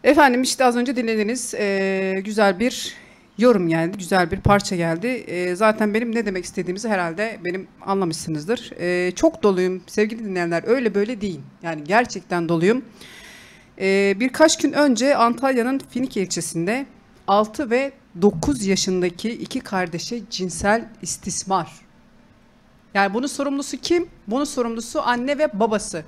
Efendim işte az önce dinlediğiniz güzel bir yorum geldi, güzel bir parça geldi. Zaten benim ne demek istediğimizi herhalde benim anlamışsınızdır. Çok doluyum sevgili dinleyenler, öyle böyle değil. Yani gerçekten doluyum. Birkaç gün önce Antalya'nın Finike ilçesinde 6 ve 9 yaşındaki iki kardeşe cinsel istismar. Yani bunun sorumlusu kim? Bunun sorumlusu anne ve babası.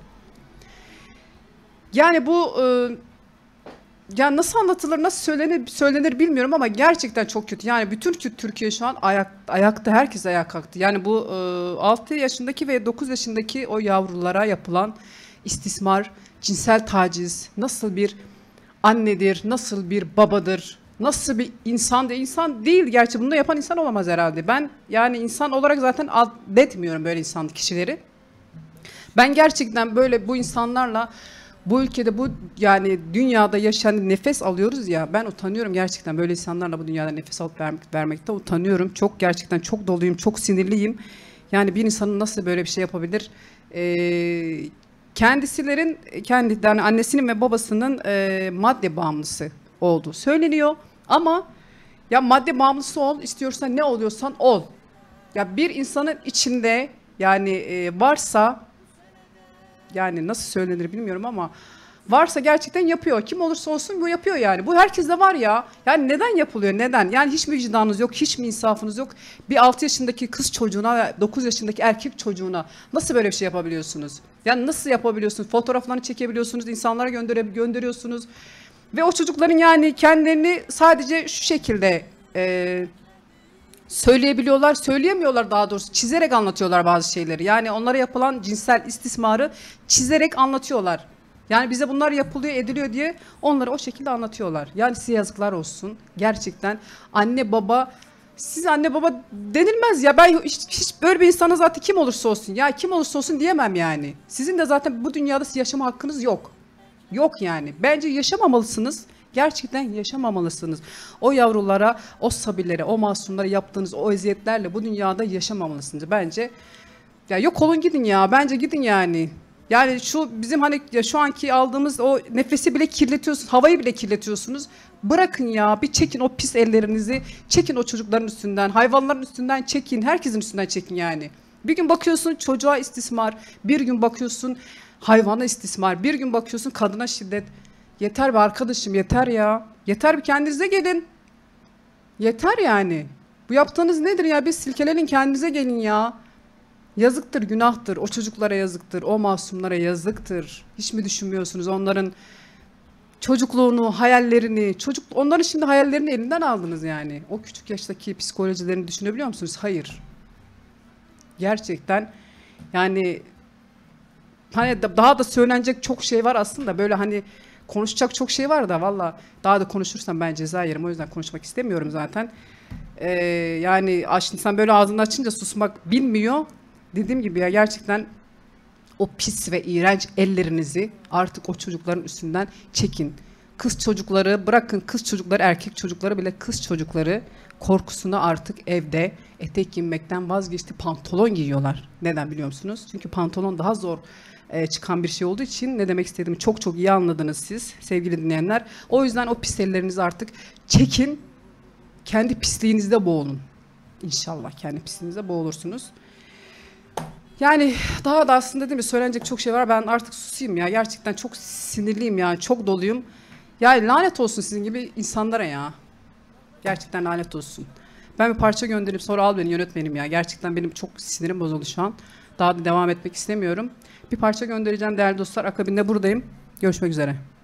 Yani bu ya nasıl anlatılır, nasıl söylenir bilmiyorum ama gerçekten çok kötü. Yani bütün Türkiye şu an ayakta, herkes ayağa kalktı. Yani bu 6 yaşındaki ve 9 yaşındaki o yavrulara yapılan istismar, cinsel taciz, nasıl bir annedir, nasıl bir babadır, nasıl bir insan değil gerçi, bunu da yapan insan olamaz herhalde. Ben yani insan olarak zaten addetmiyorum böyle insan kişileri. Ben gerçekten böyle bu insanlarla bu ülkede, bu yani dünyada yaşayan, nefes alıyoruz ya, ben utanıyorum gerçekten böyle insanlarla bu dünyada nefes alıp vermekte utanıyorum. Çok gerçekten çok doluyum, çok sinirliyim. Yani bir insanın nasıl böyle bir şey yapabilir? Yani annesinin ve babasının madde bağımlısı olduğu söyleniyor. Ama ya madde bağımlısı ol, istiyorsan ne oluyorsan ol. Ya bir insanın içinde yani varsa, yani nasıl söylenir bilmiyorum ama varsa gerçekten yapıyor. Kim olursa olsun bu yapıyor yani. Bu herkeste var ya. Yani neden yapılıyor? Neden? Yani hiç mi vicdanınız yok? Hiç mi insafınız yok? Bir 6 yaşındaki kız çocuğuna, 9 yaşındaki erkek çocuğuna nasıl böyle bir şey yapabiliyorsunuz? Yani nasıl yapabiliyorsunuz? Fotoğraflarını çekebiliyorsunuz, insanlara gönderiyorsunuz. Ve o çocukların yani kendilerini sadece şu şekilde söyleyebiliyorlar, söyleyemiyorlar daha doğrusu. Çizerek anlatıyorlar bazı şeyleri. Yani onlara yapılan cinsel istismarı çizerek anlatıyorlar. Yani bize bunlar yapılıyor, ediliyor diye onları o şekilde anlatıyorlar. Yani size yazıklar olsun. Gerçekten anne baba, siz anne baba denilmez ya. Ben hiç böyle bir insana zaten kim olursa olsun, ya kim olursa olsun diyemem yani. Sizin de zaten bu dünyada yaşama hakkınız yok. Yok yani. Bence yaşamamalısınız. Gerçekten yaşamamalısınız. O yavrulara, o sabirlere, o masumlara yaptığınız o eziyetlerle bu dünyada yaşamamalısınız. Bence ya yok olun gidin ya. Bence gidin yani. Yani şu bizim hani ya şu anki aldığımız o nefesi bile kirletiyorsunuz. Havayı bile kirletiyorsunuz. Bırakın ya. Bir çekin o pis ellerinizi. Çekin o çocukların üstünden. Hayvanların üstünden çekin. Herkesin üstünden çekin yani. Bir gün bakıyorsun çocuğa istismar. Bir gün bakıyorsun hayvana istismar. Bir gün bakıyorsun kadına şiddet. Yeter be arkadaşım, yeter ya. Yeter, bir kendinize gelin. Yeter yani. Bu yaptığınız nedir ya? Bir silkelenin, kendinize gelin ya. Yazıktır, günahtır. O çocuklara yazıktır. O masumlara yazıktır. Hiç mi düşünmüyorsunuz onların çocukluğunu, hayallerini, onların şimdi hayallerini elinden aldınız yani. O küçük yaştaki psikolojilerini düşünebiliyor musunuz? Hayır. Gerçekten yani hani daha da söylenecek çok şey var aslında. Böyle hani konuşacak çok şey var da valla daha da konuşursam ben ceza yerim. O yüzden konuşmak istemiyorum zaten. Yani insan böyle ağzını açınca susmak bilmiyor. Dediğim gibi ya gerçekten o pis ve iğrenç ellerinizi artık o çocukların üstünden çekin. Kız çocukları bırakın, kız çocukları, erkek çocukları bile, kız çocukları korkusuna artık evde etek giymekten vazgeçti, pantolon giyiyorlar. Neden biliyor musunuz? Çünkü pantolon daha zor çıkan bir şey olduğu için ne demek istediğimi çok çok iyi anladınız siz sevgili dinleyenler. O yüzden o pis ellerinizi artık çekin, kendi pisliğinizde boğulun. İnşallah kendi pisliğinizde boğulursunuz. Yani daha da aslında değil mi söylenecek çok şey var. Ben artık susayım ya. Gerçekten çok sinirliyim ya. Çok doluyum. Ya lanet olsun sizin gibi insanlara ya. Gerçekten lanet olsun. Ben bir parça gönderip sonra al beni yönetmenim ya. Gerçekten benim çok sinirim bozuldu şu an. Daha da devam etmek istemiyorum. Bir parça göndereceğim değerli dostlar. Akabinde buradayım. Görüşmek üzere.